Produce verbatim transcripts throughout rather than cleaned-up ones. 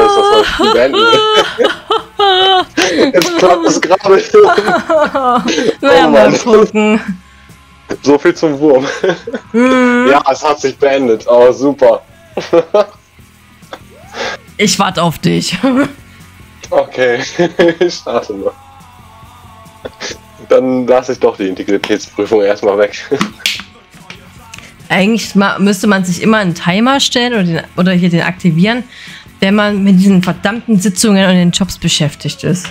ist das mal beenden. Jetzt klappt es gerade. Naja, Oh mal Mann. gucken. So viel zum Wurm. Mhm. Ja, es hat sich beendet, aber super. Ich warte auf dich. Okay, ich starte mal. Dann lasse ich doch die Integritätsprüfung erstmal weg. Eigentlich ma- müsste man sich immer einen Timer stellen oder, den, oder hier den aktivieren, wenn man mit diesen verdammten Sitzungen und den Jobs beschäftigt ist.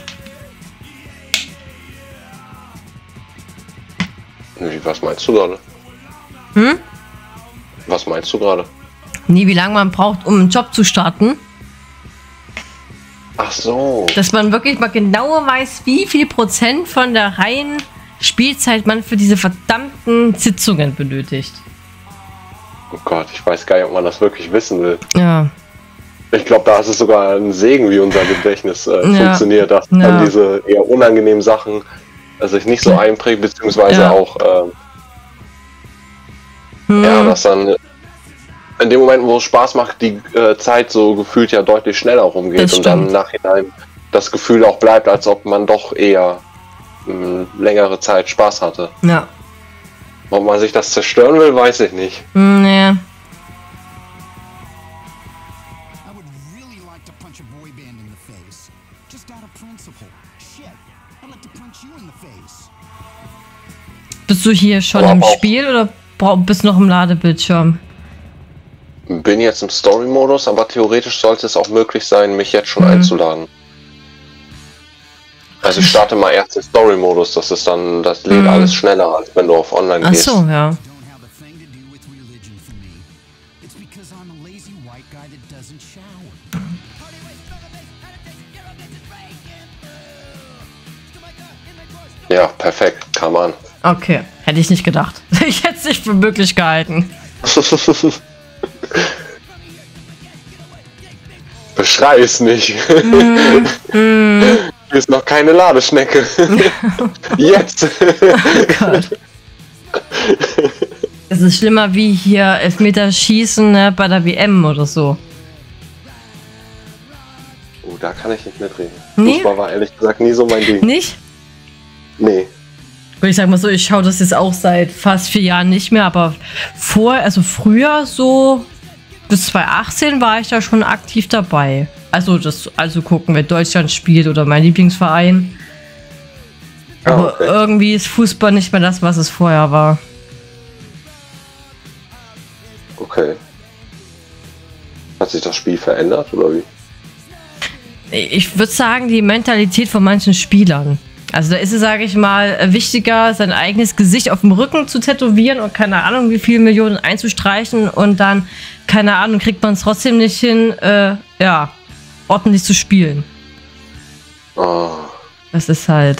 Wie, was meinst du gerade? Hm? Was meinst du gerade? Nee, wie lange man braucht, um einen Job zu starten. Ach so. Dass man wirklich mal genau weiß, wie viel Prozent von der reinen Spielzeit man für diese verdammten Sitzungen benötigt. Oh Gott, ich weiß gar nicht, ob man das wirklich wissen will. Ja. Ich glaube, da ist es sogar ein Segen, wie unser Gedächtnis äh, Ja. funktioniert, dass Ja. dann diese eher unangenehmen Sachen äh, sich nicht so einprägt, beziehungsweise Ja. auch, ähm, Hm. ja, dass dann in dem Moment, wo es Spaß macht, die äh, Zeit so gefühlt ja deutlich schneller rumgeht Das und dann im stimmt. Nachhinein das Gefühl auch bleibt, als ob man doch eher mh, längere Zeit Spaß hatte. Ja. Ob man sich das zerstören will, weiß ich nicht. Hm, nee. I would really like to punch a boy band in the face. Just out of principle. Shit, I'd like to punch you in the face. Bist du hier schon Aber im auch- Spiel oder brau- bist du noch im Ladebildschirm? Bin jetzt im Story-Modus, aber theoretisch sollte es auch möglich sein, mich jetzt schon Mhm. einzuladen. Also ich starte mal erst den Story-Modus, das ist dann, das lädt Mhm. alles schneller, als wenn du auf Online Ach gehst. so, ja. Don't have a thing to do with religion for me. It's because I'm a lazy white guy that doesn't shower. Ja, perfekt, kam an. Okay, hätte ich nicht gedacht. Ich hätte es nicht für möglich gehalten. Beschrei es nicht. Mm, Hier ist noch keine Ladeschnecke. Jetzt! Gott. Es ist schlimmer wie hier Elfmeterschießen, ne, bei der W M oder so. Oh, da kann ich nicht mitreden. Nee? Fußball war ehrlich gesagt nie so mein Ding. Nicht? Nee. Und ich sag mal so, ich schaue das jetzt auch seit fast vier Jahren nicht mehr, aber vor, also früher so bis zweitausendachtzehn war ich da schon aktiv dabei. Also das, also gucken, wenn Deutschland spielt oder mein Lieblingsverein. Ah, Aber okay. irgendwie ist Fußball nicht mehr das, was es vorher war. Okay. Hat sich das Spiel verändert, oder wie? Ich würde sagen, die Mentalität von manchen Spielern. Also da ist es, sage ich mal, wichtiger, sein eigenes Gesicht auf dem Rücken zu tätowieren und keine Ahnung, wie viele Millionen einzustreichen und dann, keine Ahnung, kriegt man es trotzdem nicht hin, äh, ja, ordentlich zu spielen. Oh. Das ist halt.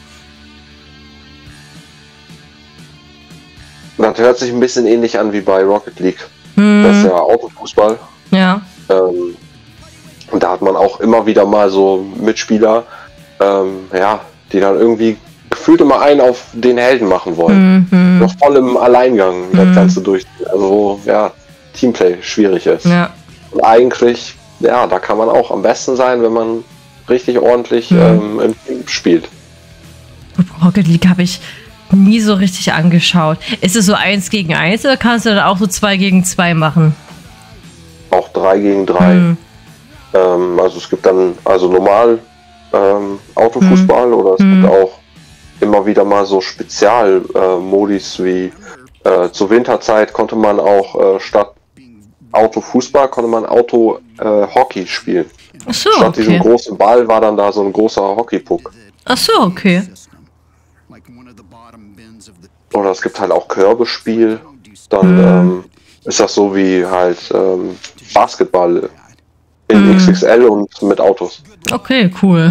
Das hört sich ein bisschen ähnlich an wie bei Rocket League. Hm, Das ist ja Autofußball. ja. Ähm, und da hat man auch immer wieder mal so Mitspieler, ähm, ja, die dann irgendwie gefühlt immer einen auf den Helden machen wollen. Hm, hm, Noch voll im Alleingang das Mhm. Ganze durch. Also wo, ja, Teamplay schwierig ist. ja. Und eigentlich, ja, da kann man auch am besten sein, wenn man richtig ordentlich Mhm. ähm, im Team spielt. Rocket League habe ich nie so richtig angeschaut. Ist es so eins gegen eins oder kannst du dann auch so zwei gegen zwei machen? Auch drei gegen drei. Hm, Ähm, also es gibt dann also normal ähm, Autofußball oder es Mhm. gibt auch immer wieder mal so Spezialmodis äh, Modis wie äh, zur Winterzeit konnte man auch äh, statt Autofußball konnte man Auto äh, Hockey spielen. ach so, Statt diesem okay. großen Ball war dann da so ein großer Hockeypuck. Ach so, okay. Like one of the bottom bins of the Oder es gibt halt auch Körbespiel. Dann Mhm. ähm, ist das so wie halt ähm, Basketball in Mhm. X X L und mit Autos. Okay, cool.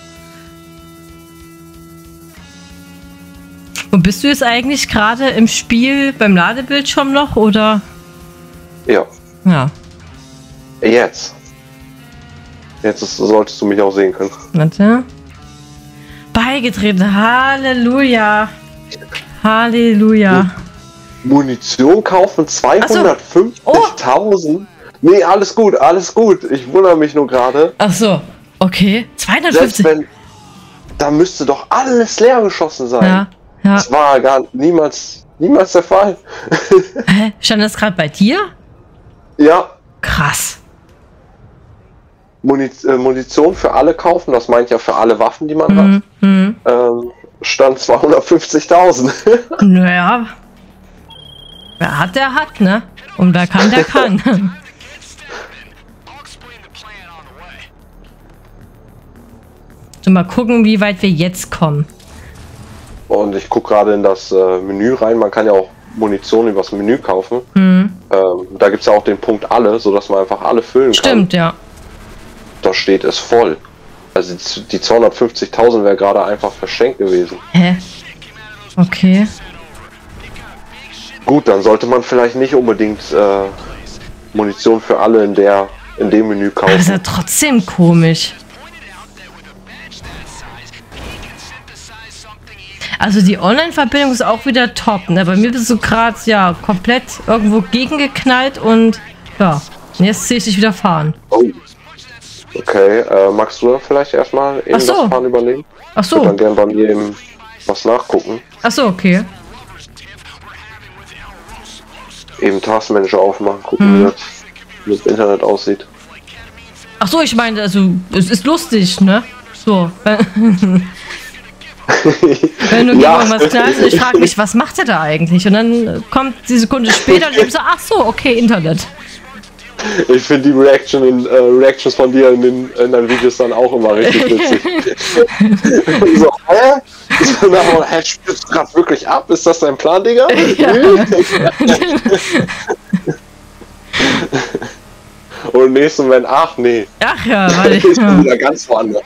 Und bist du jetzt eigentlich gerade im Spiel beim Ladebildschirm noch oder? Ja, Ja, jetzt. Jetzt ist, solltest du mich auch sehen können. warte. Beigetreten, Halleluja. Halleluja. Munition kaufen zweihundertfünfzigtausend. Nee, alles gut, alles gut. Ich wundere mich nur gerade. Ach so, okay. Selbst zweihundertfünfzig. wenn, da müsste doch alles leer geschossen sein. Ja, ja. Das war gar niemals, niemals der Fall. Hä? Stand das gerade bei dir? Ja, Krass. Muniz äh, Munition für alle kaufen, das meint ja für alle Waffen, die man Mhm. Mhm. hat. Ähm, stand zweihundertfünfzigtausend. Naja. Wer hat, der hat, ne? Und wer kann, der kann. So, mal gucken, wie weit wir jetzt kommen. Und ich gucke gerade in das äh, Menü rein. Man kann ja auch Munition übers Menü kaufen. Mhm. Ähm, da gibt es ja auch den Punkt alle, sodass man einfach alle füllen Stimmt, ja. kann. Da steht es voll. Also die, die zweihundertfünfzigtausend wäre gerade einfach verschenkt gewesen. Hä? Okay. Gut, dann sollte man vielleicht nicht unbedingt äh, Munition für alle in der in dem Menü Aber das ist ja kaufen. trotzdem komisch. Also die Online-Verbindung ist auch wieder top, ne? Bei mir bist du gerade ja komplett irgendwo gegengeknallt und ja, und jetzt sehe ich dich wieder fahren. Oh. Okay, äh, magst du dann vielleicht erstmal eben Ach so. das Fahren übernehmen? Ach Ich würde so, dann gerne bei mir eben was nachgucken. ach so, okay. Eben Taskmanager aufmachen, gucken, Hm. wie, das, wie das Internet aussieht. Ach so, ich meine, also es ist lustig, ne? So, wenn, wenn du Ja. gegen irgendwas knallst und ich frage mich, was macht er da eigentlich? Und dann kommt die Sekunde später und ich so, ach so, okay, Internet. Ich finde die Reaction in, äh, Reactions von dir in, den, in deinen Videos dann auch immer richtig witzig. So, hä? So, na, hä, spürst du gerade wirklich ab? Ist das dein Plan, Digga? Und nächsten Moment, ach nee, Ach ja, weil ich, ich bin wieder ganz woanders.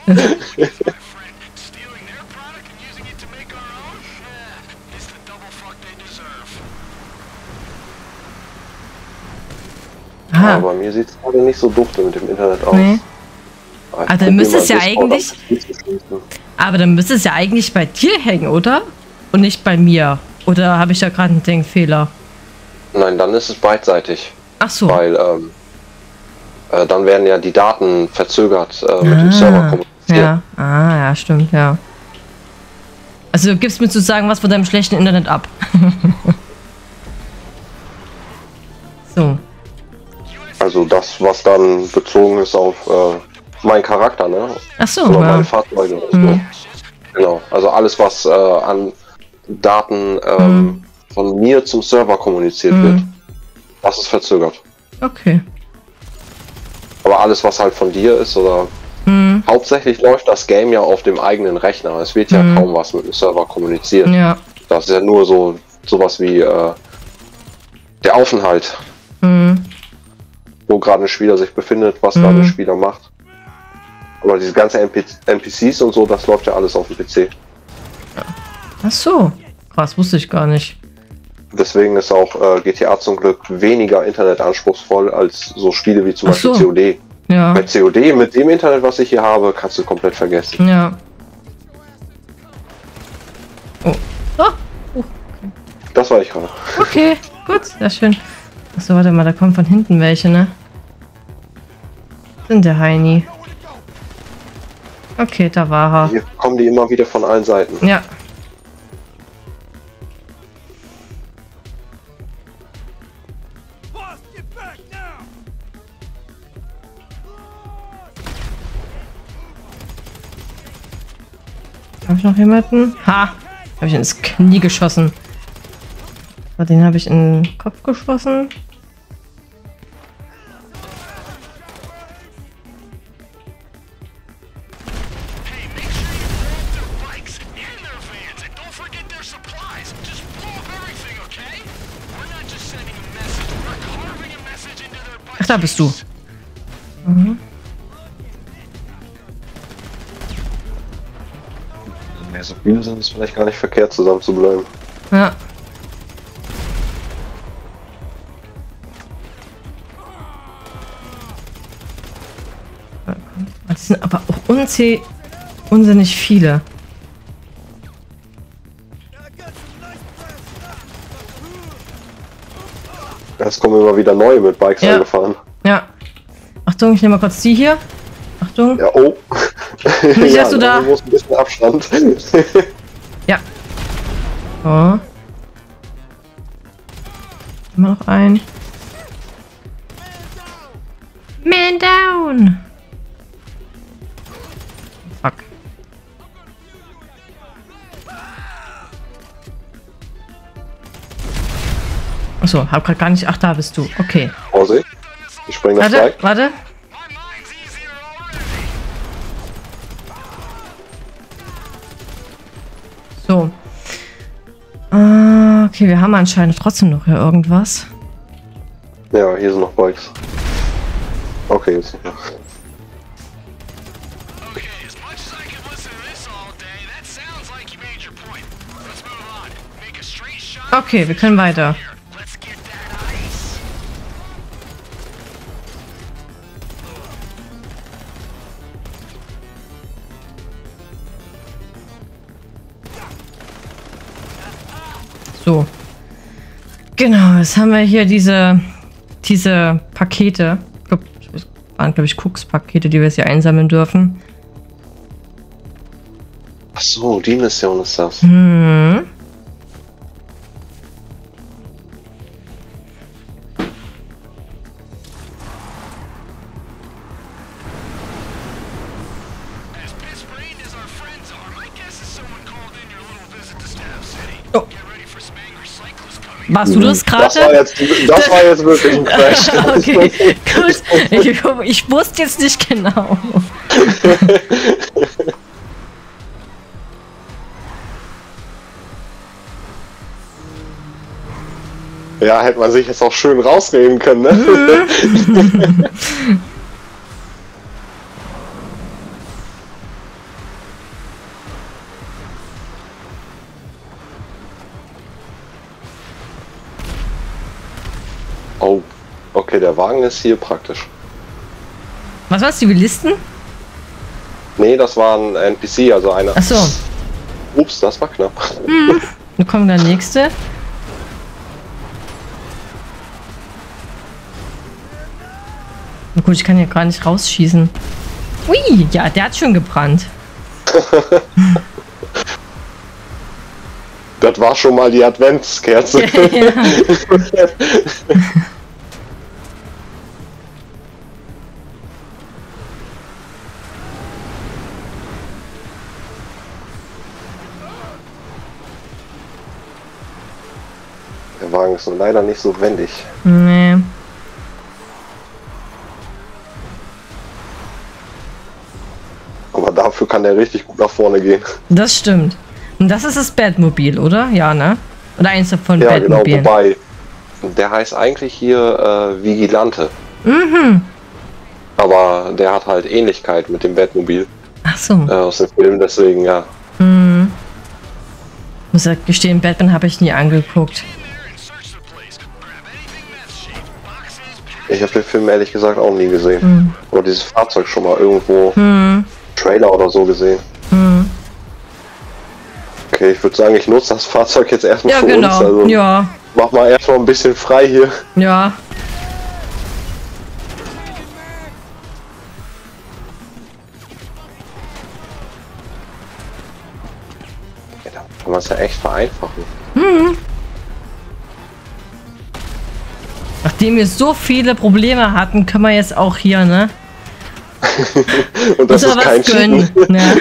aha, Aber mir sieht es gerade nicht so dufte mit dem Internet aus. nee. Aber ich Ah, dann probier müsste mal es ja Discord eigentlich- auf Discord zu schließen. Aber dann müsste es ja eigentlich bei dir hängen, oder? Und nicht bei mir. Oder habe ich da gerade einen Denkfehler? Nein, dann ist es beidseitig, Ach so. weil ähm, äh, dann werden ja die Daten verzögert äh, mit dem Ah, Server kommuniziert. Ja, ah, ja, stimmt, ja. Also du gibst mir sozusagen was von deinem schlechten Internet ab. So. Also das, was dann bezogen ist auf äh, meinen Charakter, ne? Ach so, Oder ja. meine Fahrzeuge und so. Mhm. Genau. Also alles, was äh, an Daten ähm, Mhm. von mir zum Server kommuniziert Mhm. wird, das ist verzögert. Okay. Aber alles, was halt von dir ist oder Mhm. hauptsächlich läuft das Game ja auf dem eigenen Rechner. Es wird ja Mhm. kaum was mit dem Server kommuniziert. Ja. Das ist ja nur so sowas wie äh, der Aufenthalt, Mhm. wo gerade ein Spieler sich befindet, was Mhm. gerade ein Spieler macht. Aber diese ganze N P Cs und so, das läuft ja alles auf dem P C. Ach so. Krass, wusste ich gar nicht. Deswegen ist auch äh, G T A zum Glück weniger internetanspruchsvoll als so Spiele wie zum Ach Beispiel so. C O D. Ja. Bei C O D mit dem Internet, was ich hier habe, kannst du komplett vergessen. Ja. Oh. Oh. Das war ich gerade. Okay, gut, sehr schön. Achso, warte mal, da kommen von hinten welche, ne? Sind der Heini. Okay, da war Hier kommen die immer wieder von allen Seiten. er. Ja. Habe ich noch jemanden? Ha! Habe ich ins Knie geschossen. So, den habe ich in den Kopf geschossen. Ach, da bist du. Mhm. Ja, so viele sind es vielleicht gar nicht verkehrt, zusammen zu bleiben. Ja. Das sind aber auch unzäh unsinnig viele. Es kommen immer wieder neue mit Bikes Ja. angefahren. Ja. Achtung, ich nehme mal kurz die hier. Achtung. Ja, oh. Nicht, ja, dass du da- Du musst ein bisschen Abstand. Ja. So. Immer noch ein. Man down! Fuck. Achso, hab grad gar nicht. Ach, da bist du. Okay. Vorsicht. Ich spring das Warte, Flag. warte. So. Äh, okay, wir haben anscheinend trotzdem noch hier irgendwas. Ja, hier sind noch Bikes. Okay, jetzt nicht mehr. Okay, as much as I could listen to this all day, that sounds like you made your point. Let's move on. Make a straight shot. Okay, wir können weiter. Here, let's get that ice. So. Genau, jetzt haben wir hier diese, diese Pakete. Ich glaub, das waren, glaube ich, Cooks-Pakete, die wir jetzt hier einsammeln dürfen. Ach so, die Mission ist das. Hm. As pissbrained as our friends are, my guess is someone called in your little visit to Stab City. Oh. Get ready for some angry cyclists coming. Warst du das Das war gerade? jetzt, das war jetzt wirklich ein Crash. Okay, gut. Ich, ich wusste jetzt nicht genau. Ja, hätte man sich jetzt auch schön rausreden können, ne? Oh, okay, der Wagen ist hier praktisch. Was war das, Zivilisten? Nee, das war ein N P C, also einer. Achso, Ups, das war knapp. dann kommt der nächste. Na gut, ich kann hier gar nicht rausschießen. Ui, ja, der hat schon gebrannt. Das war schon mal die Adventskerze. Ja. Der Wagen ist nur leider nicht so wendig. Nee. Aber dafür kann der richtig gut nach vorne gehen. Das stimmt. Und das ist das Batmobil, oder? Ja, ne? Oder eins davon Ja, genau, Batmobilen. wobei. Der heißt eigentlich hier äh, Vigilante. Mhm. Aber der hat halt Ähnlichkeit mit dem Batmobil Ach so. äh, aus dem Film, deswegen ja. Mhm. Muss ja gestehen, Batman habe ich nie angeguckt. There and search the place. Grab anything meth-shaped. Boxes, Ich habe den Film ehrlich gesagt auch nie gesehen. Mhm. Oder dieses Fahrzeug schon mal irgendwo Mhm. Trailer oder so gesehen. Mhm. Okay, ich würde sagen, ich nutze das Fahrzeug jetzt erstmal Ja, für genau. uns. Also Ja, mach mal erstmal ein bisschen frei hier. ja. Ja, da kann man es ja echt vereinfachen. Nachdem wir so viele Probleme hatten, können wir jetzt auch hier, ne? Und das uns ist mal kein was gönnen. Cheaten. Ne?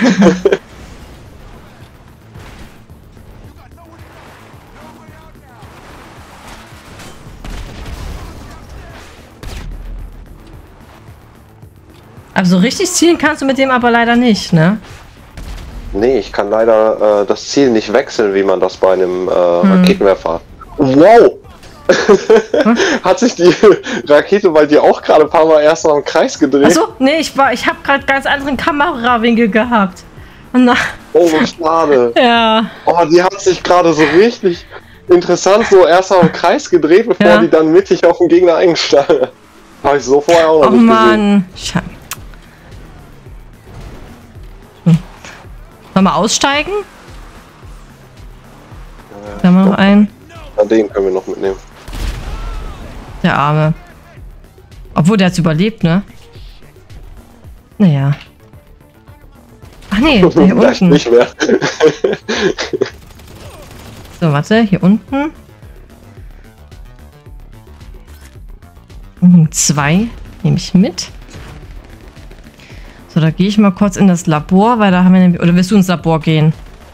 Aber so richtig zielen kannst du mit dem aber leider nicht, ne? Nee, ich kann leider äh, das Ziel nicht wechseln, wie man das bei einem äh, Hm. Raketenwerfer hat. Wow! Hat sich die Rakete bei dir auch gerade ein paar Mal erst mal im Kreis gedreht? Achso, nee, ich war, ich habe gerade ganz anderen Kamerawinkel gehabt. Und na, Oh, so schade. ja. Oh, die hat sich gerade so richtig interessant so erst mal im Kreis gedreht, bevor Ja. die dann mittig auf den Gegner eingeschlagen. Habe ich so vorher auch noch Oh nicht gesehen. Mann. Sche hm. Sollen wir aussteigen? Da haben wir noch einen. Na, den können wir noch mitnehmen. Der Arme. Obwohl, der hat's überlebt, ne? Naja. Ach nee, da hier Vielleicht unten. nicht mehr. So, warte, hier unten. Mhm, zwei nehme ich mit. So, da gehe ich mal kurz in das Labor, weil da haben wir nämlich... Oder willst du ins Labor gehen?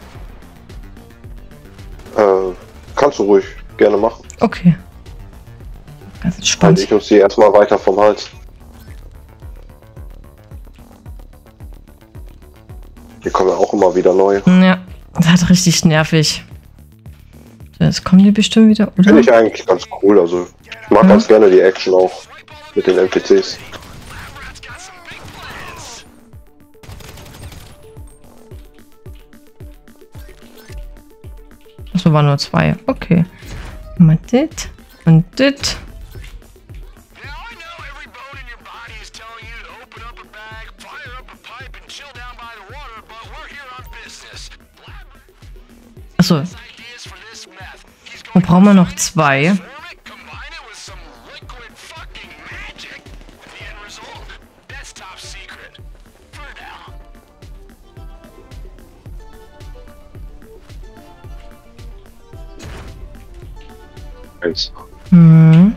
Äh, kannst du ruhig gerne machen. Okay. Ganz Halte entspannt. ich uns hier erstmal weiter vom Hals. Hier kommen ja auch immer wieder neue. Ja, das hat richtig nervig. So, jetzt kommen die bestimmt wieder, oder? Finde ich eigentlich ganz cool. Also, ich mag Ja. ganz gerne die Action auch mit den N P Cs. Rat's got some big plans. Achso, waren nur zwei. Okay. Mal dit und dit. Now I know every bone in your body is telling you to open up a bag, fire up a pipe, and chill down by the water, but we're here on business. Achso, Ideas for this meth. He's dann going brauchen wir noch zwei. to form it, combine it with some liquid fucking magic. The end result, that's top secret. For now. Eins. Mhm.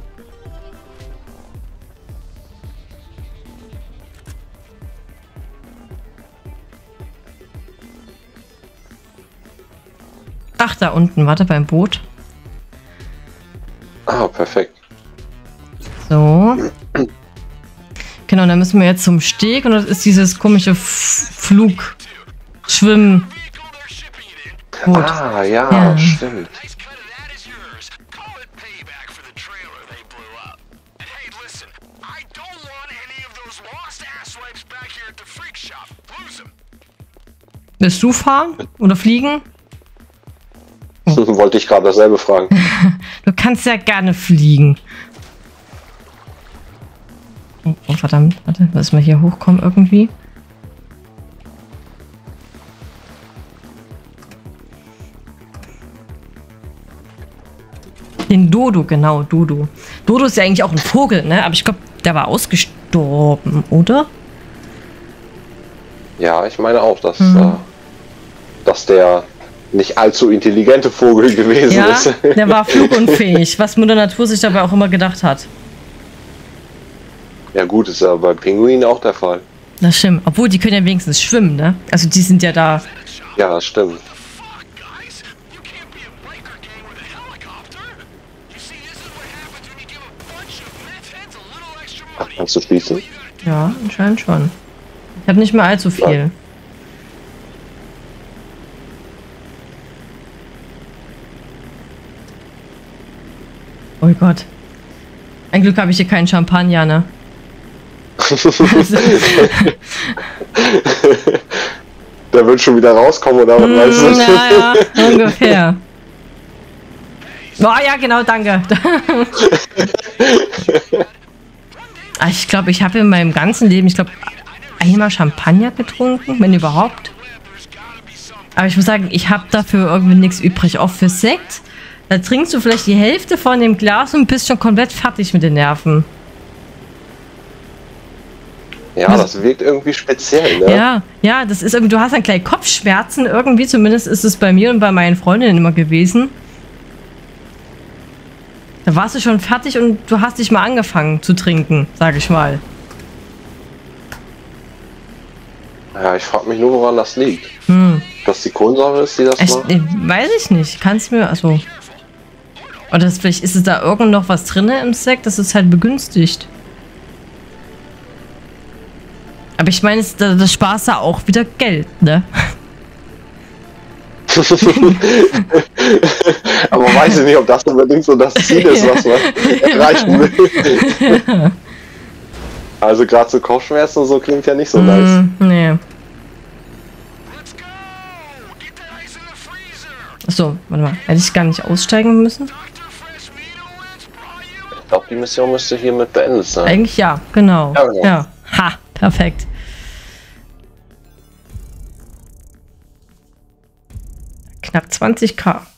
Ach, da unten, warte, beim Boot. Ah, perfekt. So. Genau, dann müssen wir jetzt zum Steg und das ist dieses komische F Flug. Schwimmen. Vehicle they're shipping it in. Boot. Ah, ja, Ja. stimmt. Nice cut of that is yours. Call it payback for the trailer they blew up. And hey, listen, I don't want any of those lost asswipes back here at the freak shop. Lose them. Willst du fahren oder fliegen? Wollte ich gerade dasselbe fragen. Du kannst ja gerne fliegen. Oh, oh verdammt, warte, müssen wir hier hochkommen irgendwie? Den Dodo, genau, Dodo. Dodo ist ja eigentlich auch ein Vogel, ne? Aber ich glaube, der war ausgestorben, oder? Ja, ich meine auch, dass, Mhm. äh, dass der nicht allzu intelligente Vogel gewesen Ja, ist. der war flugunfähig, was Mutter Natur sich dabei auch immer gedacht hat. Ja gut, ist ja bei Pinguinen auch der Fall. Das stimmt. Obwohl, die können ja wenigstens schwimmen, ne? Also die sind ja da. Ja, das stimmt. Fuck, guys. You can't be a biker gang with a helicopter. You see, this is what happens when you give a bunch of meth heads a little extra Ach, money. kannst du schließen? Ja, anscheinend schon. Ich habe nicht mehr allzu viel. Oh Gott. Ein Glück habe ich hier keinen Champagner, ne? Der wird schon wieder rauskommen, oder was meinst du? Mm, ja, ja, ungefähr. Oh ja, genau, danke. Ah, ich glaube, ich habe in meinem ganzen Leben, ich glaube, einmal Champagner getrunken, wenn überhaupt. Aber ich muss sagen, ich habe dafür irgendwie nichts übrig. Auch für Sekt, da trinkst du vielleicht die Hälfte von dem Glas und bist schon komplett fertig mit den Nerven. Ja, das wirkt irgendwie speziell, ne? Ja, ja, das ist irgendwie, du hast dann gleich Kopfschmerzen irgendwie, zumindest ist es bei mir und bei meinen Freundinnen immer gewesen. Da warst du schon fertig und du hast dich mal angefangen zu trinken, sag ich mal. Ja, ich frage mich nur, woran das liegt. Hm. Dass die Kohlensäure ist, die das Ich, macht? ich, weiß ich nicht. Kannst mir, also. Oder das, vielleicht ist es da irgend noch was drin im Sekt, das ist halt begünstigt. Aber ich meine, da, das sparst da auch wieder Geld, ne? Aber weiß ich nicht, ob das unbedingt so das Ziel ist, was man erreichen will. Also gerade so Kopfschmerzen und so klingt ja nicht so nice. Mm, nee. Let's go! Get that ice in the freezer! Achso, warte mal. Hätte ich gar nicht aussteigen müssen? Doctor Fresh Meat Omelets brought you. Ich glaube, die Mission müsste hiermit beendet sein. Eigentlich ja, genau. Ja, genau. Ja. Ha, perfekt. Knapp zwanzig K.